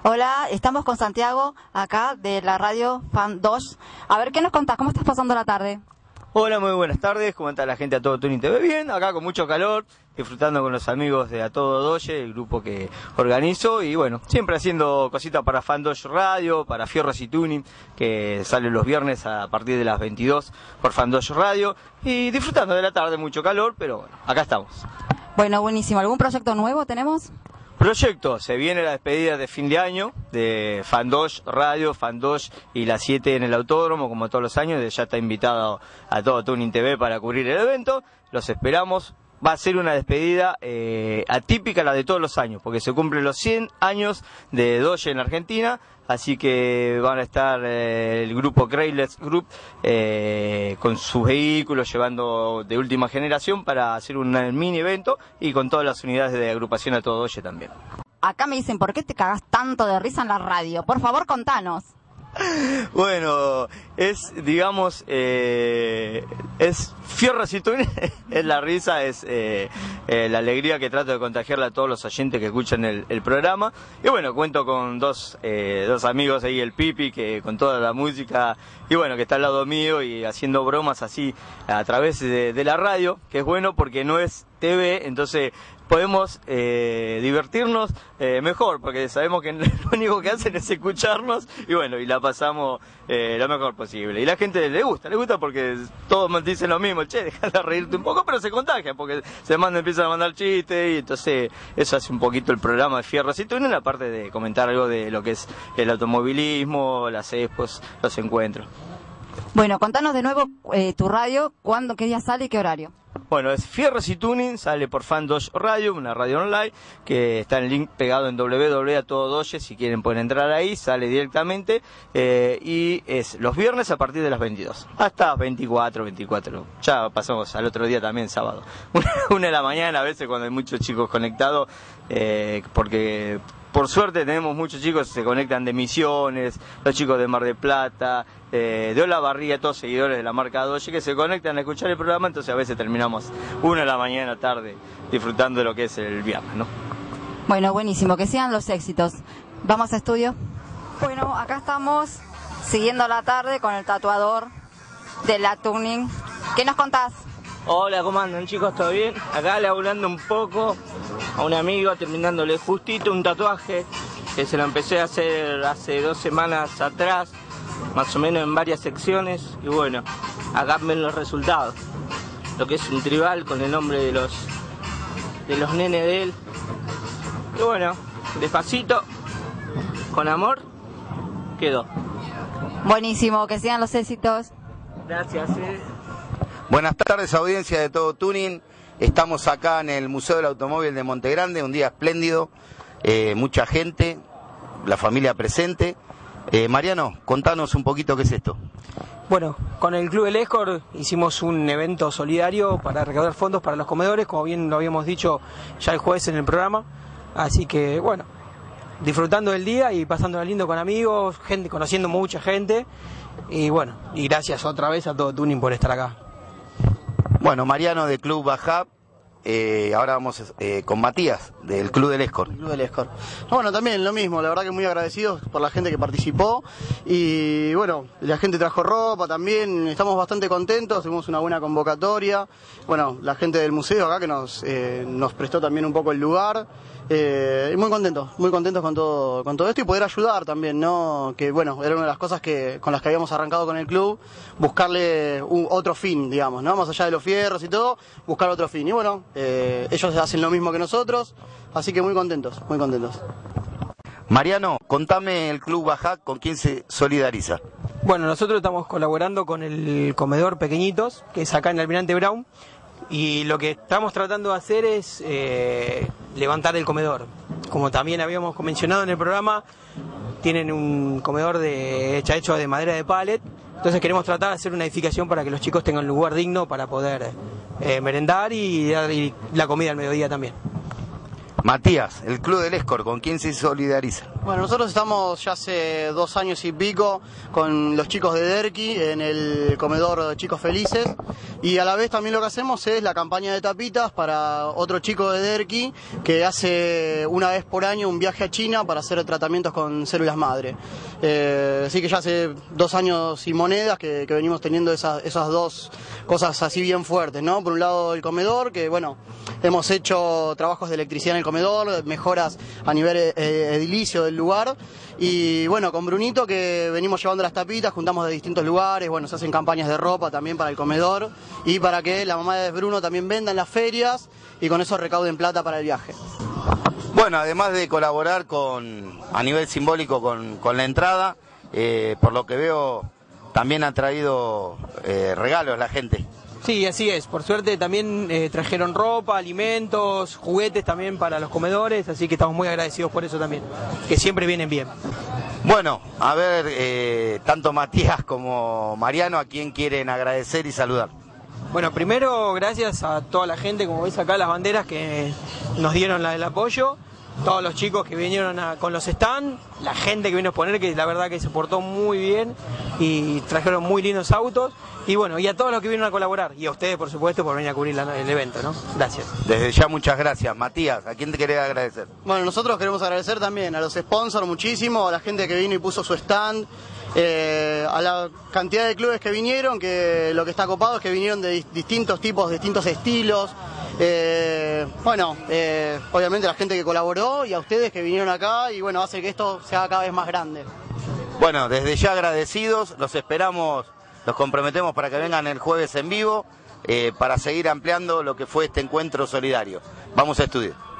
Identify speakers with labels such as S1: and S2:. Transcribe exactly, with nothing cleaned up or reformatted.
S1: Hola, estamos con Santiago, acá de la radio Fan dos. A ver, ¿qué nos contás? ¿Cómo estás pasando la tarde?
S2: Hola, muy buenas tardes. ¿Cómo está la gente a Todo Tuning T V? Bien, acá con mucho calor, disfrutando con los amigos de A Todo Doye, el grupo que organizo. Y bueno, siempre haciendo cositas para Fan dos Radio, para Fierros y Tuning, que sale los viernes a partir de las veintidós por Fan dos Radio. Y disfrutando de la tarde, mucho calor, pero bueno, acá estamos.
S1: Bueno, buenísimo. ¿Algún proyecto nuevo tenemos?
S2: Proyecto, se viene la despedida de fin de año de Fan dos Radio, Fan dos y las siete en el Autódromo, como todos los años. Ya está invitado a Todo Tuning T V para cubrir el evento. Los esperamos. Va a ser una despedida eh, atípica, la de todos los años, porque se cumplen los cien años de Doye en Argentina. Así que van a estar eh, el grupo Crayless Group eh, con sus vehículos llevando de última generación para hacer un mini evento y con todas las unidades de agrupación A Todo Doye también.
S1: Acá me dicen, ¿por qué te cagás tanto de risa en la radio? Por favor, contanos.
S2: Bueno, es, digamos, eh, es Fierros y Tuning, es la risa, es eh, eh, la alegría que trato de contagiarle a todos los oyentes que escuchan el, el programa. Y bueno, cuento con dos, eh, dos amigos ahí, el Pipi, que con toda la música, y bueno, que está al lado mío y haciendo bromas así a través de, de la radio, que es bueno porque no es T V, entonces podemos eh, divertirnos eh, mejor, porque sabemos que lo único que hacen es escucharnos y bueno, y la pasamos eh, lo mejor posible. Y la gente le gusta, le gusta porque todos me dicen lo mismo, che, deja de reírte un poco, pero se contagia, porque se manda, empiezan a mandar chistes y entonces eso hace un poquito el programa de Fierros y Tuning, aparte de comentar algo de lo que es el automovilismo, las expos, los encuentros.
S1: Bueno, contanos de nuevo eh, tu radio, cuándo, qué día sale y qué horario.
S2: Bueno, es Fierros y Tuning, sale por Fan dos Radio, una radio online, que está en link pegado en doble u doble u doble u punto a todo doye, si quieren pueden entrar ahí, sale directamente, eh, y es los viernes a partir de las veintidós, hasta veinticuatro, veinticuatro, ya pasamos al otro día también, sábado, una, una de la mañana a veces cuando hay muchos chicos conectados, eh, porque por suerte tenemos muchos chicos que se conectan de Misiones, los chicos de Mar del Plata, eh, de Olavarría, todos seguidores de la marca Doye que se conectan a escuchar el programa, entonces a veces terminamos una de la mañana tarde disfrutando de lo que es el viernes, ¿no?
S1: Bueno, buenísimo, que sigan los éxitos. ¿Vamos a estudio? Bueno, acá estamos siguiendo la tarde con el tatuador de la Tuning. ¿Qué nos contás?
S3: Hola, ¿cómo andan, chicos? ¿Todo bien? Acá laburando un poco a un amigo, terminándole justito un tatuaje que se lo empecé a hacer hace dos semanas atrás, más o menos en varias secciones, y bueno, acá ven los resultados. Lo que es un tribal con el nombre de los de los nenes de él. Y bueno, despacito, con amor, quedó.
S1: Buenísimo, que sigan los éxitos.
S3: Gracias. Eh.
S4: Buenas tardes, audiencia de Todo Tuning. Estamos acá en el Museo del Automóvil de Monte Grande, un día espléndido, eh, mucha gente, la familia presente. Eh, Mariano, contanos un poquito qué es esto.
S5: Bueno, con el Club del Escort hicimos un evento solidario para recaudar fondos para los comedores, como bien lo habíamos dicho ya el jueves en el programa. Así que, bueno, disfrutando del día y pasándola lindo con amigos, gente, conociendo mucha gente. Y bueno, y gracias otra vez a Todo Tuning por estar acá.
S4: Bueno, Mariano de Club Bajab, eh, ahora vamos eh, con Matías del Club del Escort.
S6: El Club del Escort. No, bueno, también lo mismo, la verdad que muy agradecidos por la gente que participó y bueno, la gente trajo ropa también, estamos bastante contentos, tuvimos una buena convocatoria, bueno, la gente del museo acá que nos, eh, nos prestó también un poco el lugar. Eh, y muy contentos, muy contentos con todo, con todo esto y poder ayudar también, ¿no? Que bueno, era una de las cosas que con las que habíamos arrancado con el club, buscarle un, otro fin, digamos, ¿no? Más allá de los fierros y todo, buscar otro fin. Y bueno, eh, ellos hacen lo mismo que nosotros, así que muy contentos, muy contentos.
S4: Mariano, contame el Club Bajab, ¿con quién se solidariza?
S5: Bueno, nosotros estamos colaborando con el comedor Pequeñitos, que es acá en Almirante Brown. Y lo que estamos tratando de hacer es eh, levantar el comedor. Como también habíamos mencionado en el programa, tienen un comedor de, hecha hecho de madera de pallet. Entonces queremos tratar de hacer una edificación para que los chicos tengan un lugar digno para poder eh, merendar y dar y la comida al mediodía también.
S4: Matías, el Club del Escort, ¿con quién se solidariza?
S6: Bueno, nosotros estamos ya hace dos años y pico con los chicos de Derqui en el comedor Chicos Felices, y a la vez también lo que hacemos es la campaña de tapitas para otro chico de Derqui que hace una vez por año un viaje a China para hacer tratamientos con células madre. Eh, así que ya hace dos años y monedas que, que venimos teniendo esas, esas dos cosas así bien fuertes, ¿no? Por un lado el comedor, que bueno, hemos hecho trabajos de electricidad en el comedor, mejoras a nivel eh, edilicio del lugar, y bueno, con Brunito que venimos llevando las tapitas, juntamos de distintos lugares, bueno, se hacen campañas de ropa también para el comedor y para que la mamá de Bruno también venda en las ferias y con eso recauden plata para el viaje.
S4: Bueno, además de colaborar con a nivel simbólico con, con la entrada, eh, por lo que veo también ha traído eh, regalos la gente.
S5: Sí, así es. Por suerte también eh, trajeron ropa, alimentos, juguetes también para los comedores, así que estamos muy agradecidos por eso también, que siempre vienen bien.
S4: Bueno, a ver, eh, tanto Matías como Mariano, ¿a quién quieren agradecer y saludar?
S5: Bueno, primero gracias a toda la gente, como veis acá las banderas que nos dieron la, el apoyo, todos los chicos que vinieron a, con los stands, la gente que vino a exponer, que la verdad que se portó muy bien y trajeron muy lindos autos, y bueno, y a todos los que vinieron a colaborar, y a ustedes por supuesto por venir a cubrir la, el evento, ¿no? Gracias.
S4: Desde ya muchas gracias. Matías, ¿a quién te querés agradecer?
S6: Bueno, nosotros queremos agradecer también a los sponsors muchísimo, a la gente que vino y puso su stand, eh, a la cantidad de clubes que vinieron, que lo que está copado es que vinieron de dis- distintos tipos, distintos estilos. Eh, bueno, eh, obviamente la gente que colaboró y a ustedes que vinieron acá y bueno, hace que esto se haga cada vez más grande.
S4: Bueno, desde ya agradecidos, los esperamos, los comprometemos para que vengan el jueves en vivo, eh, para seguir ampliando lo que fue este encuentro solidario. Vamos a estudiar.